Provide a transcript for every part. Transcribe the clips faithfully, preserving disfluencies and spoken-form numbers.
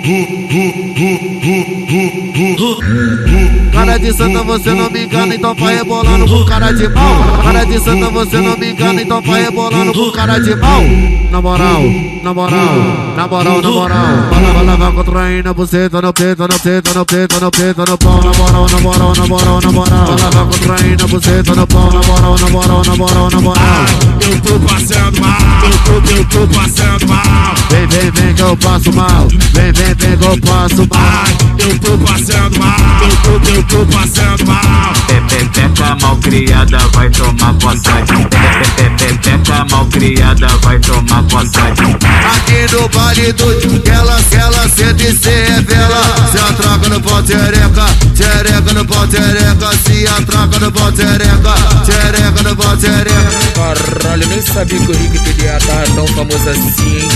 Cara de santa, você não me engana, então vai rebolando com cara de mal. Cara de santa, você não me engana, então vai rebolando com cara de mal. Na moral, na moral, na moral, na moral. Vai lavar contraindo, buceta no peito, no peito, no peito, no peito, no pau. Na moral, na moral, na moral, na moral. Vai lavar contraindo, buceta no pau. Na moral, na moral, na moral, na moral. Eu tô passando mal, eu tô, eu tô passando mal. Vem, vem, vem que eu passo mal. Vem, vem, vem que eu passo mal. Eu tô passando mal, eu tô, eu tô passando mal. Pepeca mal criada vai tomar poçadinha. Pepeca mal criada vai tomar poçadinha. Aqui no baile do ela, ela sente e se revela. Se atraca no pau tereca, tereca no pau tereca. Se atraca no pau tereca, tereca no pau tereca. Caralho, nem sabia que o Rick P D A tava tão famoso assim, hein?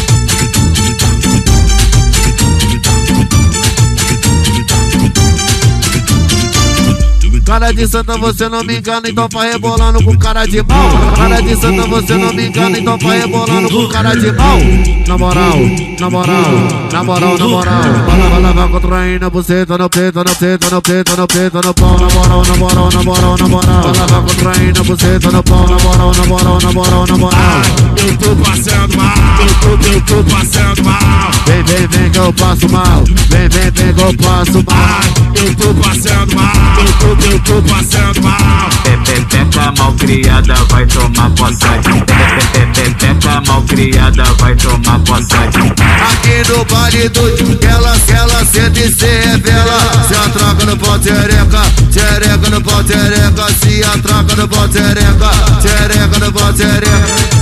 Cara de santa, você não me engana, então vai rebolando com cara de mal. Cara de santa, você não me engana, então vai rebolando com cara de mal. Na moral, na moral, na moral, na moral. Vai lavar contraindo, buceta no peito, no peito, no peito, no peito, no pau. Na moral, na moral, na moral, na moral. Vai lavar contraindo, buceta no pau. Na moral, na moral, na moral, na moral. Eu tô passando mal, eu tô, eu tô passando mal. Vem, vem, vem que eu passo mal. Vem, vem, vem que eu passo mal. Eu tô passando mal, eu tô, eu tô passando mal. Pepeca mal criada vai tomar poçadinha. Pepeca mal criada vai tomar poçadinha. Aqui no baile do ela, ela sente e se revela. Se atraca no pau tereca, tereca no pau tereca. Se atraca no pau tereca, tereca no pau tereca.